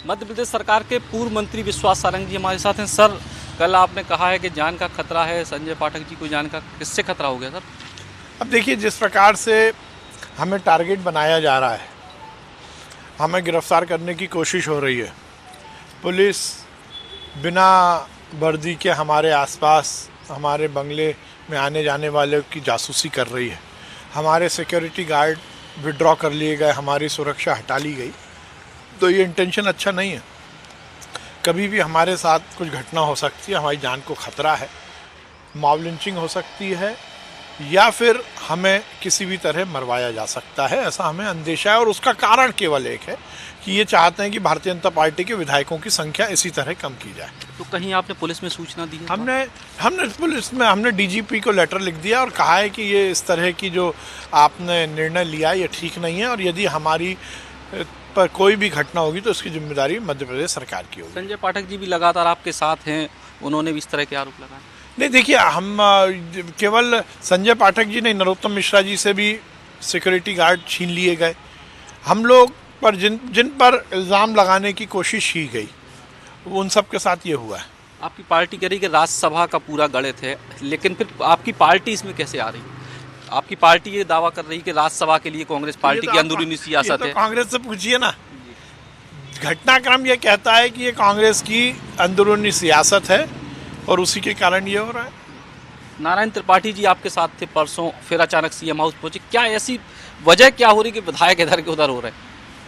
मध्य प्रदेश सरकार के पूर्व मंत्री विश्वास सारंग जी हमारे साथ हैं। सर, कल आपने कहा है कि जान का खतरा है, संजय पाठक जी को जान का किससे खतरा हो गया सर? अब देखिए, जिस प्रकार से हमें टारगेट बनाया जा रहा है, हमें गिरफ्तार करने की कोशिश हो रही है। पुलिस बिना वर्दी के हमारे आसपास हमारे बंगले में आने जाने वालों की जासूसी कर रही है। हमारे सिक्योरिटी गार्ड विड्रॉ कर लिए गए, हमारी सुरक्षा हटा ली गई। तो ये इंटेंशन अच्छा नहीं है। कभी भी हमारे साथ कुछ घटना हो सकती है, हमारी जान को खतरा है, मॉब लिंचिंग हो सकती है या फिर हमें किसी भी तरह मरवाया जा सकता है, ऐसा हमें अंदेशा है। और उसका कारण केवल एक है कि ये चाहते हैं कि भारतीय जनता पार्टी के विधायकों की संख्या इसी तरह कम की जाए। तो कहीं आपने पुलिस में सूचना दी है? हमने पुलिस में हमने डीजीपी को लेटर लिख दिया और कहा है कि ये इस तरह की जो आपने निर्णय लिया ये ठीक नहीं है, और यदि हमारी पर कोई भी घटना होगी तो उसकी जिम्मेदारी मध्य प्रदेश सरकार की होगी। संजय पाठक जी भी लगातार आपके साथ हैं, उन्होंने भी इस तरह के आरोप लगाए? नहीं, देखिए, हम केवल संजय पाठक जी नहीं, नरोत्तम मिश्रा जी से भी सिक्योरिटी गार्ड छीन लिए गए। हम लोग पर जिन पर इल्ज़ाम लगाने की कोशिश की गई, उन सब के साथ ये हुआ है। आपकी पार्टी कह रही कि राज्यसभा का पूरा गणित है, लेकिन फिर आपकी पार्टी इसमें कैसे आ रही है? आपकी पार्टी ये दावा कर रही है कि राज्यसभा के लिए कांग्रेस पार्टी की अंदरूनी सियासत है। कांग्रेस से पूछिए ना। घटनाक्रम ये कहता है कि ये कांग्रेस की अंदरूनी सियासत है और उसी के कारण ये हो रहा है। नारायण त्रिपाठी जी आपके साथ थे परसों, फिर अचानक सीएम हाउस पहुंचे। क्या ऐसी वजह क्या हो रही कि विधायक इधर के उधर हो रहे हैं?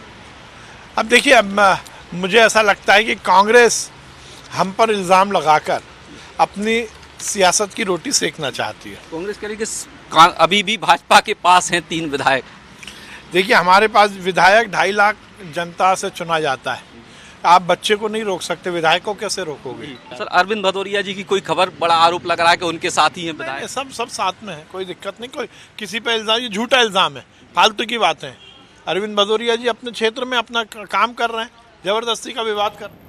अब देखिए, अब मुझे ऐसा लगता है कि कांग्रेस हम पर इल्ज़ाम लगाकर अपनी सियासत की रोटी सेकना चाहती है। कांग्रेस कह रही कि अभी भी भाजपा के पास हैं 3 विधायक। देखिए, हमारे पास विधायक 2.5 लाख जनता से चुना जाता है। आप बच्चे को नहीं रोक सकते, विधायक को कैसे रोकोगे? सर, अरविंद भदौरिया जी की कोई खबर, बड़ा आरोप लग रहा है कि उनके साथ ही हैं विधायक। सब साथ में है, कोई दिक्कत नहीं। कोई किसी पे इल्ज़ाम, ये झूठा इल्ज़ाम है, फालतू की बातें हैं। अरविंद भदौरिया जी अपने क्षेत्र में अपना काम कर रहे हैं, जबरदस्ती का विवाद कर रहे हैं।